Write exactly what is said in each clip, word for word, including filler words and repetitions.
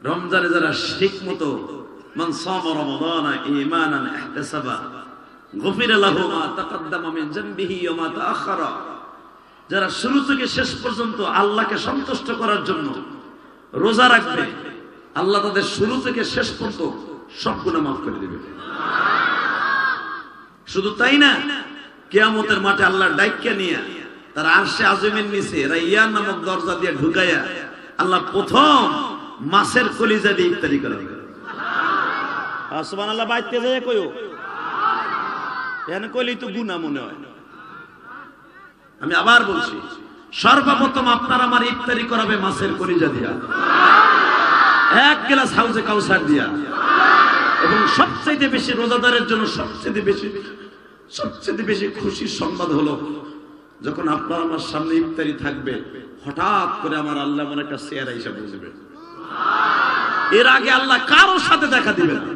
রমজানে যারা ঠিকমতো মান সামা রমাদানা ঈমানান ইহতিসাবা গফিরা লাহু মা তাকদ্দামা মিন যামবিহি ওয়া মা তাআখারা, যারা শুরু থেকে শেষ পর্যন্ত আল্লাহকে সন্তুষ্ট করার জন্য রোজা রাখবে, আল্লাহ তাদের শুরু থেকে শেষ পর্যন্ত সব গুনাহ মাফ করে দিবে। শুধু তাই না, কিয়ামতের মাঠে আল্লাহর ডাইক্কা নিয়ে তার আরশে আযমের নিচে রাইয়ান নামক দরজা দিয়ে ঢুকাইয়া আল্লাহ প্রথম মাছের কলিজা দিয়ে ইফতারি করাবে। সুবহানাল্লাহ। বাইতে যায় কইও এখানে কইলেই তো গুনাহ মনে হয়। আমি আবার বলছি, সর্বপ্রথম আপনার আমার ইফতারি করাবে মাছের কলিজা দিয়া, এক গ্লাস হাউজে কাউসার দিয়া। এবং সবচেয়ে বেশি রোজাদারের জন্য সবচেয়ে বেশি সবচেয়ে বেশি খুশির সংবাদ হলো, যখন আপনার আমার সামনে ইফতারি থাকবে, হঠাৎ করে আমার আল্লাহ মনে একটা চেহারা হিসাব বুঝবে। এর আগে আল্লাহ কারোর সাথে দেখা দিবে না।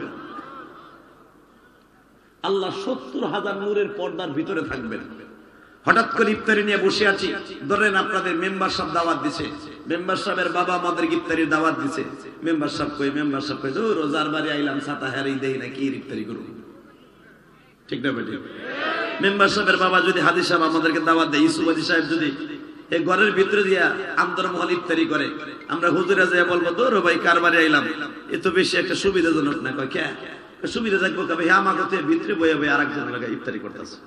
আল্লাহ সত্তর হাজার নূরের পর্দার ভিতরে থাকবেন। হঠাৎ করে ইফতারি নিয়ে বসে আছি, ধরেন আপনাদের মেম্বার সাহেব দাওয়াত দিছে, মেম্বার সাহেবের বাবা আমাদের ইফতারির দাওয়াত দিছে। মেম্বার সাহেব কই মেম্বার সাহেব কই রোজার বাড়ি আইলাম, ছাতা হারিয়ে দেই না, কি ইফতারি করব? ঠিক না বেটি? মেম্বার সাহেবের বাবা যদি হাদি সাহেব আমাদেরকে দাওয়াত দেয়, ইসু হাদি সাহেব যদি এই ঘরের ভিতরে দিয়া আন্তর্মহল ইফতারি করে, আমরা হুজুরা যাই বলবো দৌড়ো ভাই কার বাড়ি আইলাম, এ তো বেশি একটা সুবিধাজনক না। কয় কে সুবিধা থাকবো? কবে আমাকে ভিতরে বয়ে বয়ে আরেকজন লাগে ইফতারি করতেছে।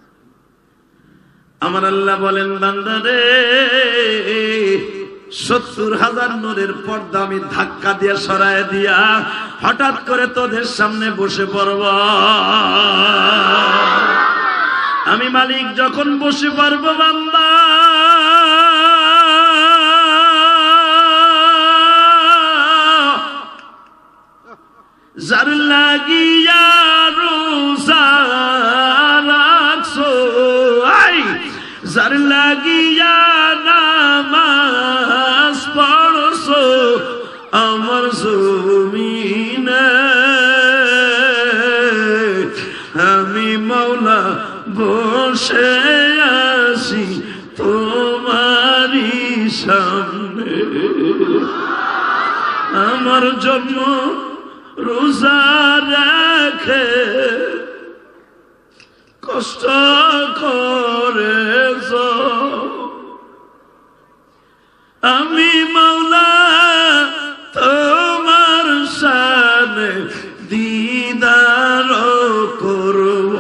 আমার আল্লাহ বলেন, বান্দা রে, সত্তর হাজার নূরের পর্দা আমি ধাক্কা দিয়ে সরায় দিয়া হঠাৎ করে তোদের সামনে বসে পড়ব। আমি মালিক যখন বসে পড়ব, বান্দা যার লাগিয়া রোজা রাখছো, যার লাগিয়া নামাজ পড়ছো আমার জমিনে, আমি মাওলা বসে আছি তোমারই সামনে। আমার জন্য রোজা রাখে কষ্ট করেছ, আমি মাওলা তোমার শানে দিদার করব।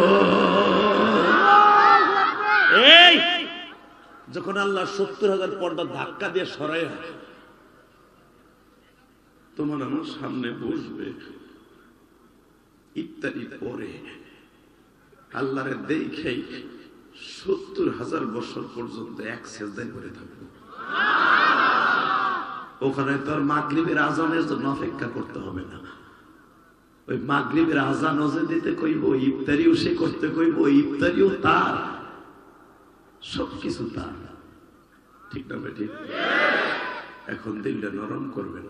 এই যখন আল্লাহ সত্তর হাজার পর্দা ধাক্কা দিয়ে সরাই তোমার আমার সামনে বসবে, ইত্যাদি পরে আল্লাহরে দেখেই সত্তর হাজার বছর পর্যন্ত এক সেজদায় করে থাকবো। ওখানে তো আর মাগরিবের আজানের জন্য অপেক্ষা করতে হবে না। ওই মাগরিবের আজান ওজে দিতে কইব, ইফতারিও সে করতে কইব, ইফতারিও তার, সবকিছু তার। ঠিক না বেটি? এখন দিলটা নরম করবেন।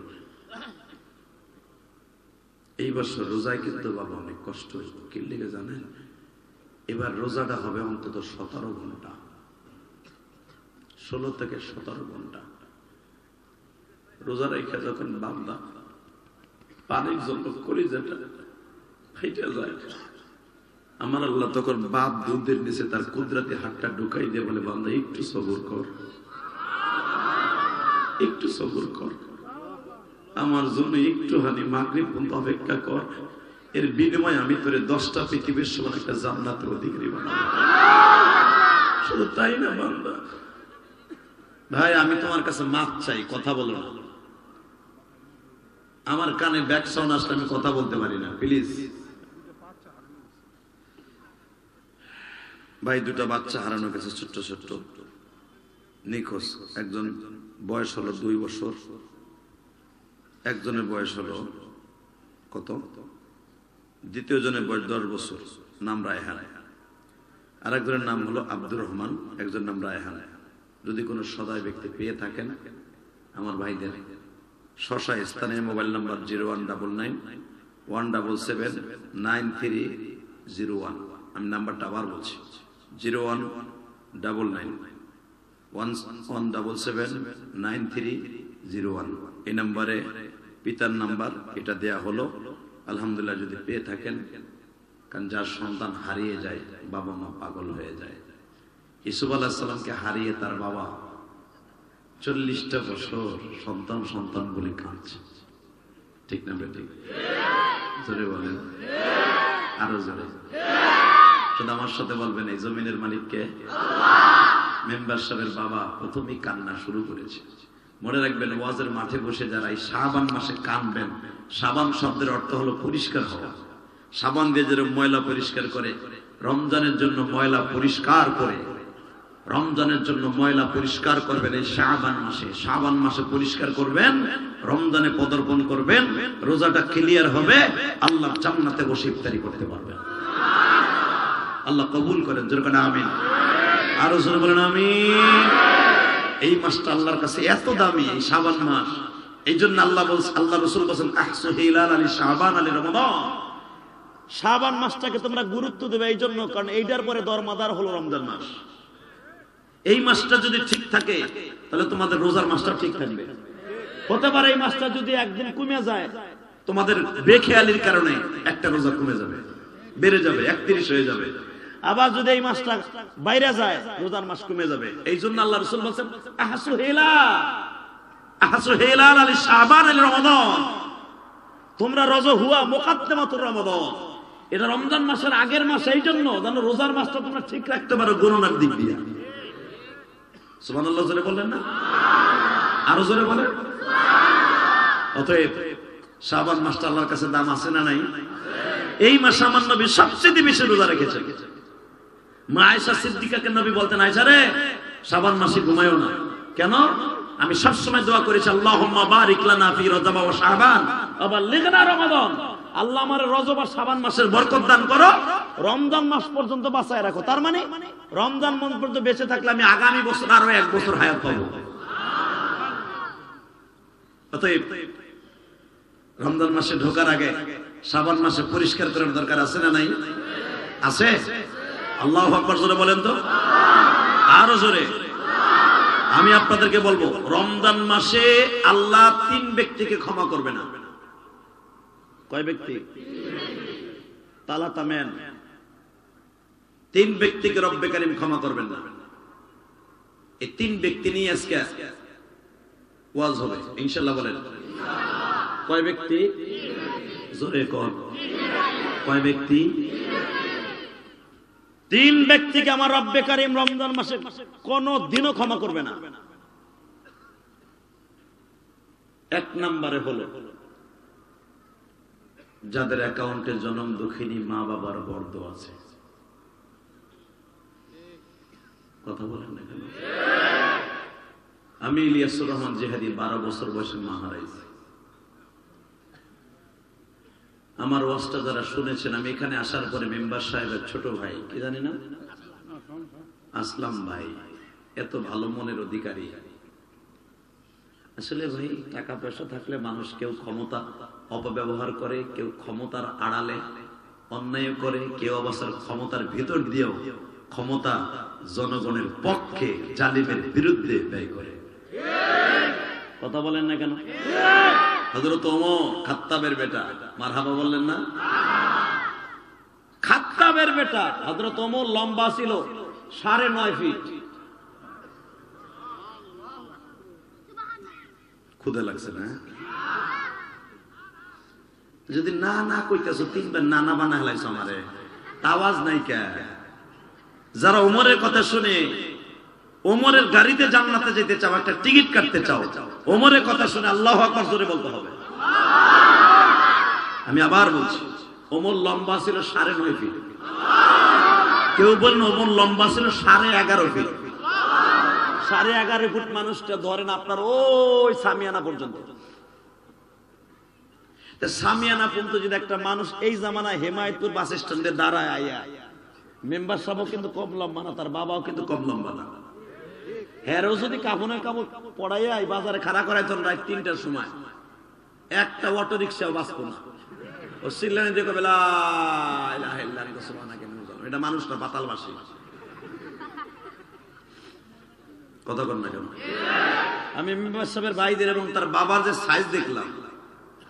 এই বছর রোজায় কিন্তু বাবা অনেক কষ্ট হইব। কি লিগে জানেন? এবার রোজাটা হবে অন্তত সতেরো ঘন্টা, ষোলো থেকে সতেরো ঘন্টা রোজা রেখে যখন বান্দা পানির জন্য করি যেটা ফেটে যায়, আমার আল্লাহ তখন বাপ দুধের নিচে তার কুদরতি হাতটা ঢুকাই দিয়ে বলে, বান্দা একটু সবর কর, একটু সবর কর, আমার জন্য একটুখানি মাগরিব পর্যন্ত অপেক্ষা কর, এর বিনিময়ে আমি তোরে দশটা পৃথিবীর সমান একটা জান্নাতের অধিকারী বানাবো। শুধু তাই না বান্দা, ভাই আমি তোমার কাছে মাপ চাই, কথা বলো না। আমার কানে ব্যাক সাউন্ড আসলে আমি কথা বলতে পারি না, প্লিজ। ভাই দুটা বাচ্চা হারানো গেছে, ছোট্ট ছোট্ট নিখোঁজ। একজন বয়স হলো দুই বছর, একজনের বয়স হলো কত, দ্বিতীয় জনের বয়স দশ বছর, নাম রায়হান। আর একজনের নাম হলো আব্দুর রহমান, একজনের নাম রায়হান। যদি কোনো সদয় ব্যক্তি পেয়ে থাকেন আমার ভাইদের, শশা স্থানে mobile number zero one double nine one double seven nine three zero one. আমি নাম্বারটা আবার বলছি, zero one double nine one one double seven nine three zero one. এই নাম্বারে পিতার নাম্বার এটা দেয়া হলো, আলহামদুলিল্লাহ যদি পেয়ে থাকেন, কারণ যার সন্তান হারিয়ে যায় বাবা মা পাগল হয়ে যায়। ইউসুফ আলাইহিস সালামকে হারিয়ে তার বাবা চল্লিশটা বছর সন্তান সন্তান বলে কাঁদছে, ঠিক না বেঠিক? জোরে বলেন, আরো জোরে। শুধু আমার সাথে বলবেন, এই জমিনের মালিককে? মেম্বার সাহেবের বাবা প্রথমেই কান্না শুরু করেছে। মনে রাখবেন, ওয়াজের মাঠে বসে যারা এই শাবান মাসে কানবেন, শাবান শব্দের অর্থ হলো পরিষ্কার হওয়া। সাবান দিয়ে যেরকম ময়লা পরিষ্কার করে, রমজানের জন্য ময়লা পরিষ্কার করে, রমজানের জন্য ময়লা পরিষ্কার করবেন এই শাবান মাসে। শাবান মাসে পরিষ্কার করবেন, রমজানে পদার্পণ করবেন, রোজাটা ক্লিয়ার হবে, আল্লাহ জান্নাতে বসে ইফতারি করতে পারবেন। আল্লাহ কবুল করেন, যেরকম আমিন। আরো জোরে বলেন আমিন। এই মাসটা আল্লাহর কাছে এত দামি, এই শাবান মাস। এই জন্য আল্লাহ বলছেন, আল্লাহ রাসূল বলেন, আহসু হিলাল আলী শাবান আলী রমাদান। শাবান মাসটাকে তোমরা গুরুত্ব দেবে এই জন্য, কারণ এইটার পরে দরমাদার হলো রমজান মাস। এই মাসটা যদি ঠিক থাকে তাহলে তোমাদের রোজার মাসটা ঠিক থাকবে। হতে পারে এই মাসটা যদি একদিন কমে যায়, তোমাদের বেখেয়ালির কারণে একটা রোজা কমে যাবে, বেড়ে যাবে, একত্রিশ হয়ে যাবে। আবার যদি এই মাসটা বাইরে যায়, রোজার মাস কমে যাবে। এই জন্য আল্লাহ রাসূল বলেন, আহসু হিলাল আহসু হিলাল আলী শাবান আলী রমাদান। তোমরা রোজা হুয়া মুকাদ্দামাতুর রমাদান, এটা রমজান মাসের আগের মাস, এই জন্য যেন রোজার মাসটা তোমরা ঠিক রাখতে পারো গণনার দিক দিয়ে। সুবহানাল্লাহ জোরে বললেন না? আরো জোরে বলেন। অতএব শাবান মাসটা আল্লাহর কাছে দাম আছে না নাই? এই মাসে আমার নবী সবচেয়ে বেশি রোজা রেখেছেন। মা আয়েশা সিদ্দিকাকে নবী বলতেন, আয়েশা রে, শাবান মাসে ঘুমায়ও না। কেন? আমি সব সময় দোয়া করেছি, আল্লাহুম্মা বারিক লানা ফি রজব ওয়া শাবান ওয়া বাল্লিগনা রমাদান। আল্লাহ আমার রজব আর শাবান মাসের বরকত দান করো, রমজান মাস পর্যন্ত বাঁচায় রাখো। তার মানে রমজান মাস পর্যন্ত বেঁচে থাকলে আমি আগামী বছর আরো এক বছর হায়াত পাবো। অতএব রমজান মাসে ঢোকার আগে শাবান মাসে পরিষ্কার করার দরকার আছে না নাই? আছে। আল্লাহু আকবার জোরে বলেন তো, আরো জোরে। আমি আপনাদেরকে বলবো, রমজান মাসে আল্লাহ তিন ব্যক্তিকে ক্ষমা করবে না। কয় ব্যক্তি? তালাতামেন। তিন ব্যক্তিকে রব্বে কারীম ক্ষমা করবেন না। এই তিন ব্যক্তি নিয়ে আজকে ওয়াজ হবে ইনশাআল্লাহ। বলেন কয় ব্যক্তি? জোরে কোন কয় ব্যক্তি? তিন ব্যক্তিকে আমার রব্বে কারীম রমজান মাসে কোন দিনও ক্ষমা করবে না। এক নম্বরে হলো যাদের অ্যাকাউন্টে জনম দুঃখিনী মা বাবার বর্দ আছে। কথা বলেন না কেন? আমি ইলিয়াসুর রহমান জিহাদি বারো বছর বয়সে মা হারাইছি। আমার ওয়াজটা যারা শুনেছেন, আমি এখানে আসার পরে মেম্বার সাহেবের ছোট ভাই, কি জানি না, আসলাম ভাই, এত ভালো মনের অধিকারী। আসলে ভাই, টাকা পয়সা থাকলে মানুষ কেউ ক্ষমতা অপব্যবহার করে, কেউ ক্ষমতার আড়ালে অন্যায় করে, কেউ অবস্থার ক্ষমতার ভিতর দিয়েও ক্ষমতা জনগণের পক্ষে জালিমের বিরুদ্ধে ব্যয় করে। কথা বলেন না কেন? হযরত ওমর খাত্তাবের বেটা, মারহাবা বললেন না? খাত্তাবের বেটা হযরত ওমর লম্বা ছিল সাড়ে নয় ফিট। ক্ষুধা লাগছে না? যদি না না কইতেছো, তিনবার না না বানা হেলাইছো আমারে, আওয়াজ নাই কে? যারা ওমরের কথা শুনে ওমরের গাড়িতে জান্নাতে যেতে চাও, একটা টিকিট কাটতে চাও, ওমরের কথা শুনে আল্লাহু আকবার জোরে বলতে হবে। আমি আবার বলছি, ওমর লম্বা ছিল সাড়ে নয় ফিট। কেউ বলেন ওমর লম্বা ছিল সাড়ে এগারো ফিট। সাড়ে এগারো ফুট মানুষটা ধরেন আপনার ওই সামিয়ানা পর্যন্ত। সামিয়ানা পর্যন্ত যদি একটা মানুষ এই জামানায় হেমায়তপুর বাস স্ট্যান্ডে দাঁড়ায় আইয়া, মেম্বার সাহেবও কিন্তু কম লম্বা না, তার বাবাও কিন্তু কম লম্বা না, হেরও যদি কাপনের কাপড় পড়াইয়া বাজারে খাড়া করাই তখন রাত তিনটার সময়, একটা অটো রিক্সাও বাঁচতো না। ও সিল্লানি দিয়ে কবে লা ইলাহা ইল্লাল্লাহ সুবহানাকা ইন্নী কুনতু, এটা মানুষটা পাতালবাসী। কথা কর না কেন? আমি মেম্বার সাহেবের ভাইদের এবং তার বাবার যে সাইজ দেখলাম,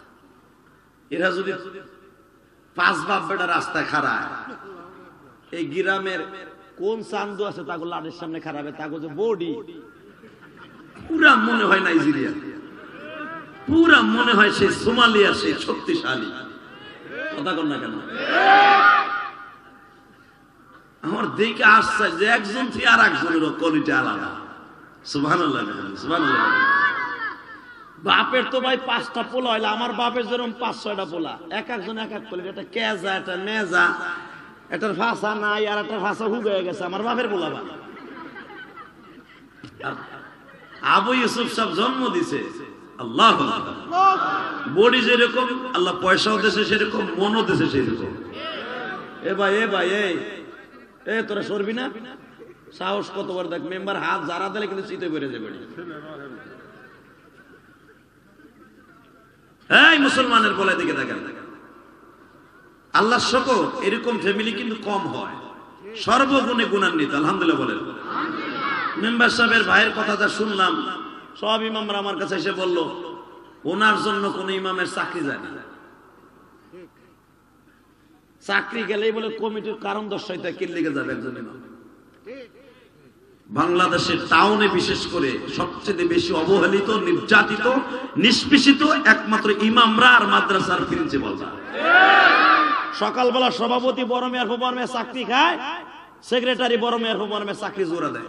এরা যদি পাঁচ বাপ বেটা রাস্তায় খাড়ায়, এই গ্রামের কোন চান্দু আছে তাকে লাটের সামনে খারাপে, তাকে যে বডি পুরা মনে হয় নাইজেরিয়া, পুরা মনে হয় সেই সোমালিয়া, সেই শক্তিশালী। কথা কর না কেন? আমার দেখে আসছে যে একজন থেকে আর একজনের কোয়ালিটি আলাদা। সুবহানাল্লাহ, সুবহানাল্লাহ। বাপের তো ভাই পাঁচটা পোলা হইলে আমার বাপের যেরকম পাঁচ ছয়টা পোলা, এক একজন এক এক কোয়ালিটি, একটা কেজা, একটা মেজা, এটার ভাষা নাই, আর একটা ভাষা হুগে গেছে আমার বাপের পোলা। বা আবু ইউসুফ সব জন্ম দিছে আল্লাহ। বডি যেরকম আল্লাহ পয়সাও দিয়েছে সেরকম, মনও দিয়েছে সেরকম। এ ভাই এ ভাই এই এ তোরা সরবি না? সাহস কতবার দেখ, মেম্বার হাত যারা দিলে কিন্তু চিতে বেড়ে যাবে। এই মুসলমানের বলে দিকে দেখেন, আল্লাহ শকর এরকম ফ্যামিলি কিন্তু কম হয়, সর্বগুণে গুণান্বিত। আলহামদুলিল্লাহ বলেন। মেম্বার সাহেবের ভাইয়ের কথা যা শুনলাম, সব ইমামরা আমার কাছে এসে বলল ওনার জন্য কোন ইমামের চাকরি যায় না, চাকরি গেলেই বলে কমিটির কারণ দর্শাইতে কিল্লিগে যাবে একজন ইমাম। বাংলাদেশের টাউনে বিশেষ করে সবচেয়ে বেশি অবহেলিত, নির্যাতিত, নিষ্পেষিত একমাত্র ইমামরা আর মাদ্রাসার প্রিন্সিপালরা। সকালবেলা সভাপতি বড় মেয়ের বড় মেয়ে চাকরি খায়, সেক্রেটারি বড় মেয়ের বড় মেয়ে চাকরি জোড়া দেয়।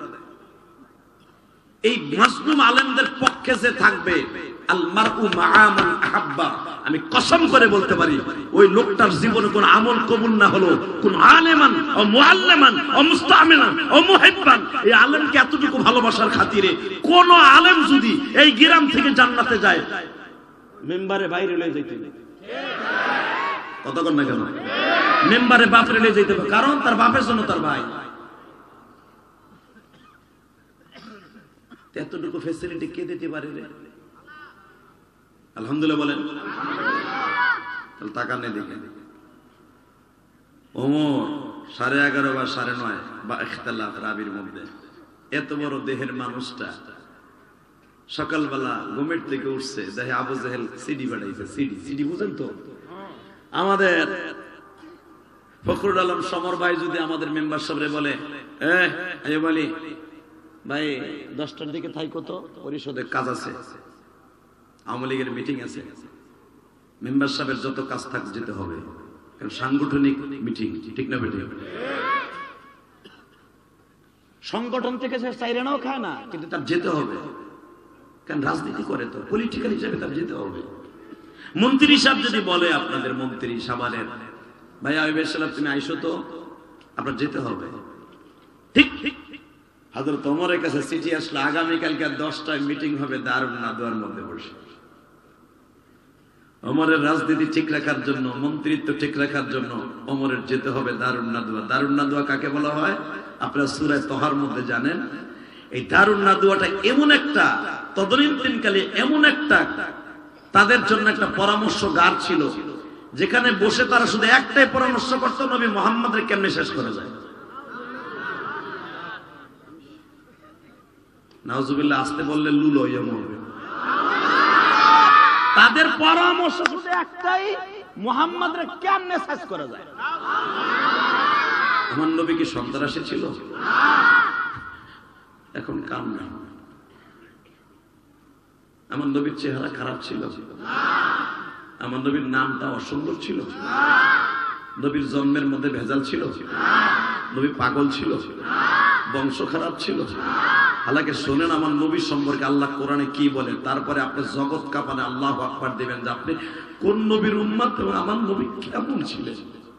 এই মাসলুম আলেমদের পক্ষে যে থাকবে, আল মারউ মাআ মান আহাব্বা, আমি কসম করে বলতে পারি ওই লোকটার জীবনে কোন আমল কবুল না হলো, কোন আলেমান ও মুআল্লিমান ও মুস্তামিনান ও মুহিব্বান, এই আলেমকে এতটুকু ভালোবাসার খাতিরে কোন আলেম যদি এই গ্রাম থেকে জান্নাতে যায়, মেম্বারে বাইরে লয়ে যাইতে হবে। কতক্ষণ না কেন? মেম্বারে বাপরে লয়ে যাইতে হবে, কারণ তার বাপের জন্য তার ভাই। এতটুকু ফ্যাসিলিটি কে দিতে পারে রে? আলহামদুলিল্লাহ বলেন। তাকান নেই দেখেন, ওমর সাড়ে এগারো বা সাড়ে নয় বা ইখতিলাফ রাবির মধ্যে এত বড় দেহের মানুষটা সকালবেলা ঘুমের থেকে উঠছে, দেখে আবু জেহেল সিডি বাড়াইছে। সিডি সিডি বুঝেন তো? আমাদের ফখরুল আলম সমর ভাই যদি আমাদের মেম্বার সাহেবরে বলে, এ বলি ভাই দশটার দিকে থাইকো তো, পরিষদের কাজ আছে, আওয়ামী লীগের মিটিং আছে, মেম্বার সাহেবের যত কাজ থাক যেতে হবে, কারণ সাংগঠনিক মিটিং, ঠিক না বেঠিক? সংগঠন থেকে সে চাইরানাও খায় না, কিন্তু তার যেতে হবে, কারণ রাজনীতি করে তো, পলিটিক্যাল হিসাবে তার যেতে হবে। মন্ত্রী সাহেব যদি বলে, আপনাদের মন্ত্রী সাবানের ভাই আইবে সালাম তুমি আইসো তো, আপনার যেতে হবে। ঠিক ঠিক হযরত ওমরের কাছে চিঠি আসলো, আগামীকালকে দশটায় মিটিং হবে দারুন নাদওয়ার মধ্যে বসে। ওমরের রাজনীতি ঠিক রাখার জন্য, মন্ত্রিত্ব ঠিক রাখার জন্য ওমরের যেতে হবে দারুন নাদওয়া। দারুন নাদওয়া কাকে বলা হয় আপনারা সূরা তহার মধ্যে জানেন। এই দারুন নাদওয়াটা এমন একটা, তদনীন্তনকালে এমন একটা তাদের জন্য একটা পরামর্শগার ছিল, যেখানে বসে তারা শুধু একটাই পরামর্শ করত, নবী মুহাম্মদের কেমনে শেষ করা যায়। নাউজুবিল্লাহ, আসতে বললে লুল হইয়া মরবে। তাদের পরামর্শ শুধু একটাই, মুহাম্মদের কেমনে শেষ করা যায়। আমার নবী কি সন্ত্রাসী ছিল? এখন কাম না। আমার নবীর চেহারা খারাপ ছিল? আমার নবীর নামটা অসুন্দর ছিল? নবীর জন্মের মধ্যে ভেজাল ছিল? নবী পাগল ছিল? বংশ খারাপ ছিল? হালাকে শোনেন আমার নবী সম্পর্কে আল্লাহ কোরআনে কি বলেন, তারপরে আপনি জগৎ কাঁপানে আল্লাহু আকবার দিবেন যে আপনি কোন নবীর উম্মত এবং আমার নবী কেমন ছিলেন।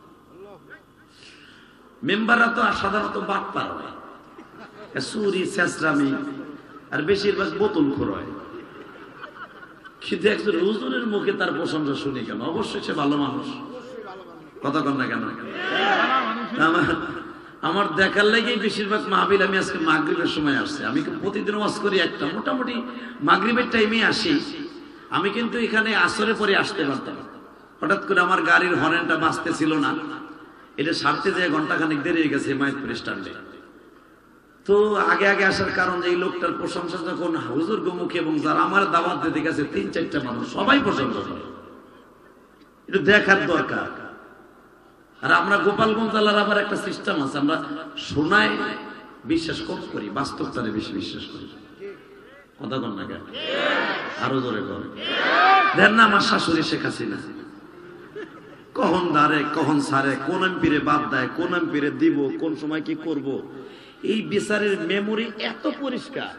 মেম্বাররা তো সাধারণত বাটপার হয়, চুরি ছেঁচড়ামি আর বেশিরভাগ বোতল খোর হয়, কিন্তু একজন হুজুরের মুখে তার প্রশংসা শুনি কেন? অবশ্যই সে ভালো মানুষ। কথা কন না কেন? আমার আমার দেখার লাগেই বেশিরভাগ মাহফিল আমি আজকে মাগরিবের সময় আসছে। আমি প্রতিদিন ওয়াজ করি একটা, মোটামুটি মাগরিবের টাইমে আসি। আমি কিন্তু এখানে আসরের পরে আসতে পারতাম, হঠাৎ করে আমার গাড়ির হর্নটা বাজতে ছিল না, এটা সারতে যায় ঘন্টাখানিক দেরি হয়ে গেছে হিমায়তপুর স্ট্যান্ডে। তো আগে আগে আসার কারণ যে এই লোকটার প্রশংসা যখন হুজুর মুখে এবং যারা আমার দাওয়াত দিতে গেছে তিন চারটা মানুষ সবাই প্রশংসা করে, একটু দেখার দরকার। আর আমরা গোপালগঞ্জ জেলার আবার একটা সিস্টেম আছে, আমরা শোনায় বিশ্বাস কম করি, বাস্তবতারে বেশি বিশ্বাস করি। কথা কন না কেন? আরো জোরে করে দেন না। আমার শাশুড়ি শেখ হাসিনা কখন দাঁড়ে কখন সারে, কোন এমপিরে বাদ দেয়, কোন এমপিরে দিব, কোন সময় কি করব, এই বিচারের মেমোরি এত পরিষ্কার।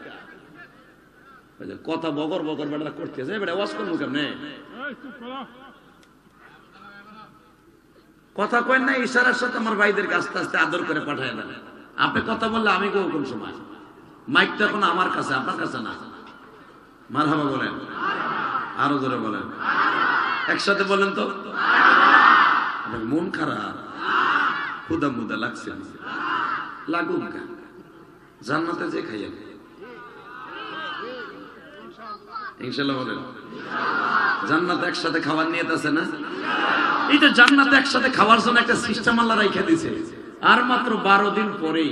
কথা বগর বগর বেটা করতেছে, বেটা ওয়াজ করবো কেমনে? কথা কয় না, ইশারার সাথে আমার ভাইদেরকে আস্তে আস্তে আদর করে পাঠায় দেন। আপনি কথা বললে আমি কব কোন সময়? মাইক তো এখন আমার কাছে, আপনার কাছে না। মারহাবা বলেন, আরো জোরে বলেন, একসাথে বলেন তো। মন খারাপ, খুদা মুদা লাগছে, লাগুক না, জান্নাতে যে খাইয়া ইনশাআল্লাহ বলেন। জান্নাতে একসাথে খাবার নিয়ে আছে না? এই তো জান্নাতে একসাথে খাওয়ার জন্য একটা সিস্টেম আল্লাহ রাইখা দিয়েছে। আর মাত্র বারো দিন পরেই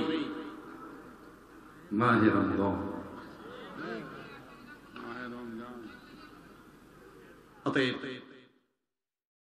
মাহে রমজান। অতএব